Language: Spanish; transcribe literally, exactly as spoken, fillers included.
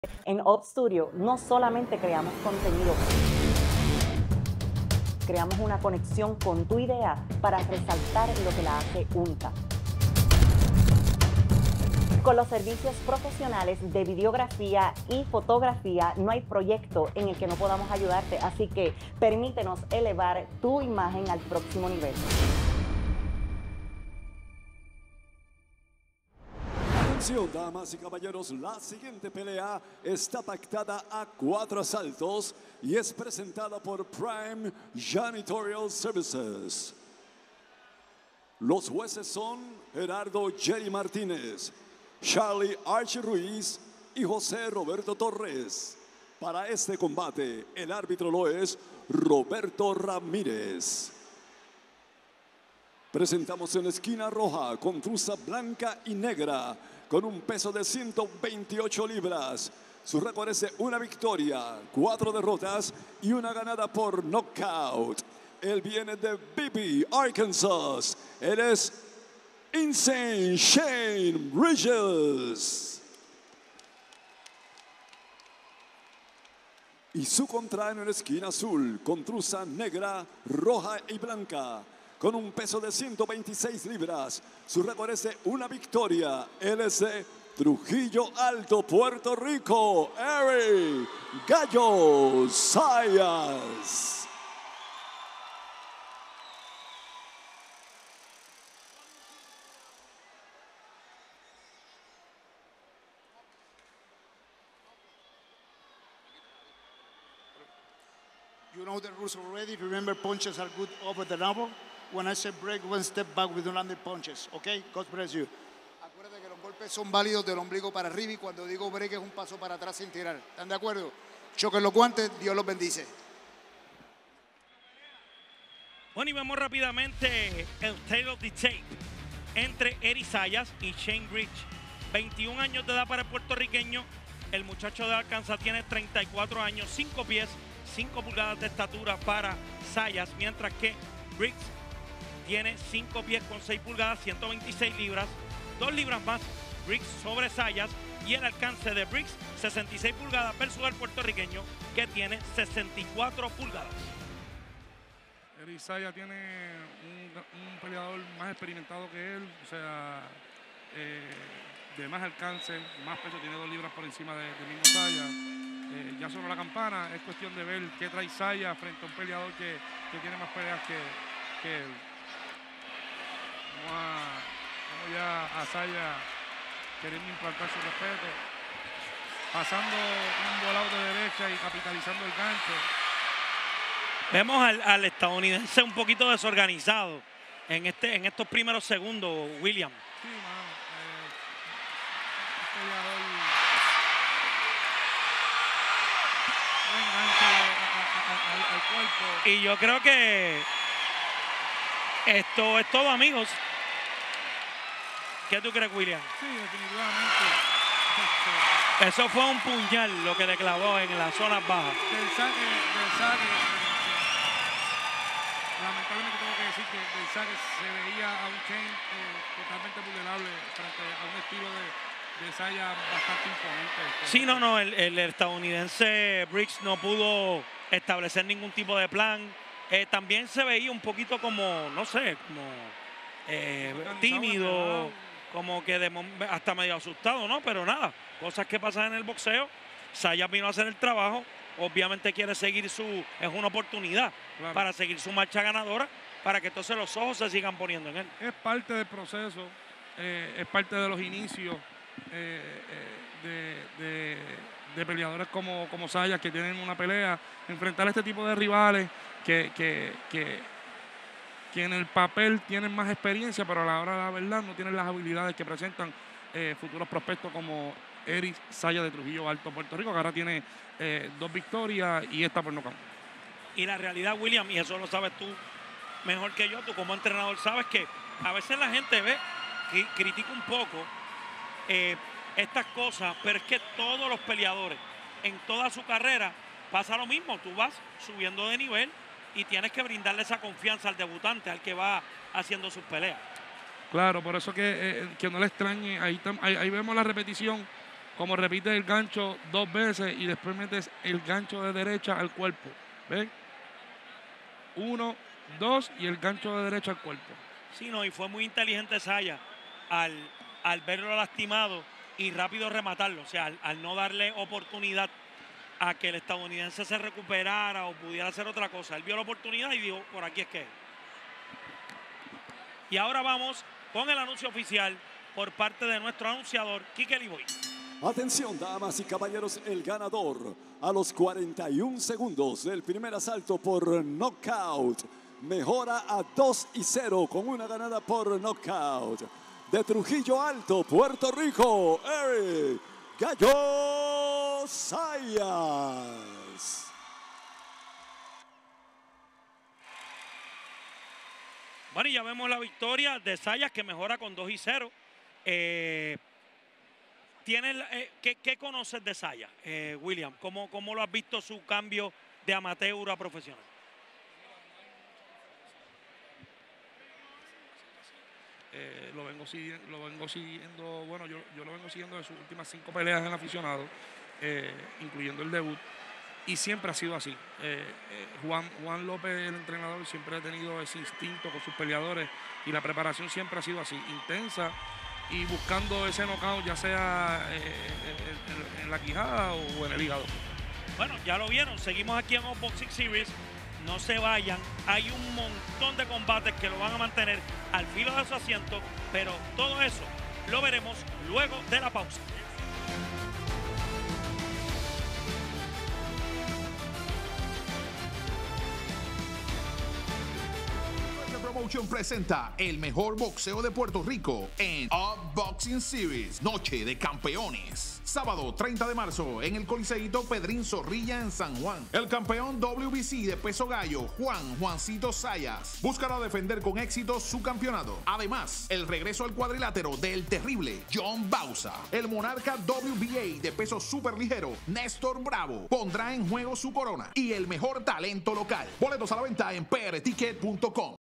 En Up Studio no solamente creamos contenido, creamos una conexión con tu idea para resaltar lo que la hace única. Con los servicios profesionales de videografía y fotografía no hay proyecto en el que no podamos ayudarte, así que permítenos elevar tu imagen al próximo nivel. Atención, damas y caballeros, la siguiente pelea está pactada a cuatro asaltos y es presentada por Prime Janitorial Services. Los jueces son Gerardo Jerry Martínez, Charlie Archie Ruiz y José Roberto Torres. Para este combate, el árbitro lo es Roberto Ramírez. Presentamos en la esquina roja con truza blanca y negra, con un peso de ciento veintiocho libras. Su récord es de una victoria, cuatro derrotas y una ganada por knockout. Él viene de Beebe, Arkansas. Él es Insane Shane Bridges. Y su contrario en la esquina azul, con truza negra, roja y blanca, con un peso de ciento veintiséis libras. Su récord es de una victoria. Él es de Trujillo Alto, Puerto Rico, Eric Gallo Zayas. You know the rules already. Remember, punches are good over the elbow. When I say break, one step back with landing punches. Okay? God bless you. Acuérdate que los golpes son válidos del ombligo para arriba y cuando digo break es un paso para atrás sin tirar. ¿Están de acuerdo? Choquen los guantes, Dios los bendice. Bueno, y vemos rápidamente el tail of the tape entre Eric Zayas y Shane Bridge. veintiún años de edad para el puertorriqueño. El muchacho de Arkansas tiene treinta y cuatro años, cinco pies, cinco pulgadas de estatura para Zayas, mientras que Briggs tiene cinco pies con seis pulgadas, ciento veintiséis libras, dos libras más Briggs sobre Zayas, y el alcance de Briggs, sesenta y seis pulgadas versus el puertorriqueño que tiene sesenta y cuatro pulgadas. Eric Zayas tiene un, un peleador más experimentado que él, o sea, eh, de más alcance, más peso, tiene dos libras por encima de, del mismo Zayas. Eh, ya sobre la campana es cuestión de ver qué trae Zayas frente a un peleador que, que tiene más peleas que, que él. Vamos, a, vamos ya a Zayas queriendo implantar su respeto, pasando un volado de derecha y capitalizando el gancho. Vemos al, al estadounidense un poquito desorganizado en, este, en estos primeros segundos, William. Sí, mano. Eh, un peleador al cuerpo. Y yo creo que esto es todo, amigos. ¿Qué tú crees, William? Sí, definitivamente. Eso fue un puñal lo que le clavó en las zonas bajas. Del saque, del saque, lamentablemente tengo que decir que del saque se veía a un Shane eh, totalmente vulnerable frente a un estilo de, de Zayas bastante imponente. Sí, no, no, el, el estadounidense Briggs no pudo establecer ningún tipo de plan. Eh, también se veía un poquito como, no sé, como eh, tímido, como que de, hasta medio asustado, ¿no? Pero nada, cosas que pasan en el boxeo. Zayas vino a hacer el trabajo, obviamente quiere seguir su, es una oportunidad claro, para seguir su marcha ganadora, para que entonces los ojos se sigan poniendo en él. Es parte del proceso, eh, es parte de los inicios eh, eh, de, de, de peleadores como, como Zayas, que tienen una pelea, enfrentar a este tipo de rivales que, que, que, que en el papel tienen más experiencia, pero a la hora de la verdad no tienen las habilidades que presentan eh, futuros prospectos como Eric Zayas de Trujillo Alto, Puerto Rico, que ahora tiene eh, dos victorias y esta por nocaut. Y la realidad, William, y eso lo sabes tú mejor que yo, tú como entrenador sabes que a veces la gente ve, que critica un poco eh, estas cosas, pero es que todos los peleadores en toda su carrera pasa lo mismo. Tú vas subiendo de nivel y tienes que brindarle esa confianza al debutante, al que va haciendo sus peleas. Claro, por eso que, eh, que no le extrañe, ahí, ahí, ahí vemos la repetición como repites el gancho dos veces y después metes el gancho de derecha al cuerpo. ¿Ves? Uno, dos y el gancho de derecha al cuerpo. Sí, no, y fue muy inteligente Saya al, al verlo lastimado y rápido rematarlo. O sea, al, al no darle oportunidad a que el estadounidense se recuperara o pudiera hacer otra cosa. Él vio la oportunidad y dijo, por aquí es que es. Y ahora vamos con el anuncio oficial por parte de nuestro anunciador, Kike Liboy. Atención, damas y caballeros, el ganador a los cuarenta y un segundos del primer asalto por knockout mejora a dos y cero con una ganada por knockout. De Trujillo Alto, Puerto Rico, Eric Gallo Zayas. Bueno, y ya vemos la victoria de Zayas, que mejora con dos y cero. Eh, ¿tienes, eh, ¿qué, ¿Qué conoces de Zayas, eh, William? ¿Cómo, ¿Cómo lo has visto su cambio de amateur a profesional? Eh, lo, vengo siguiendo, lo vengo siguiendo, bueno, yo, yo lo vengo siguiendo de sus últimas cinco peleas en el aficionado, eh, incluyendo el debut, y siempre ha sido así. Eh, eh, Juan, Juan López, el entrenador, siempre ha tenido ese instinto con sus peleadores y la preparación siempre ha sido así, intensa y buscando ese knockout, ya sea eh, en, en, en la quijada o en el hígado. Bueno, ya lo vieron, seguimos aquí en Boxing Series. No se vayan, hay un montón de combates que lo van a mantener al filo de su asiento, pero todo eso lo veremos luego de la pausa. Promotion presenta el mejor boxeo de Puerto Rico en Up Boxing Series, Noche de Campeones. Sábado treinta de marzo en el Coliseíto Pedrín Zorrilla en San Juan. El campeón W B C de peso gallo, Juan Juancito Zayas, buscará defender con éxito su campeonato. Además, el regreso al cuadrilátero del terrible John Bauza. El monarca W B A de peso superligero, Néstor Bravo, pondrá en juego su corona y el mejor talento local. Boletos a la venta en p r ticket punto com.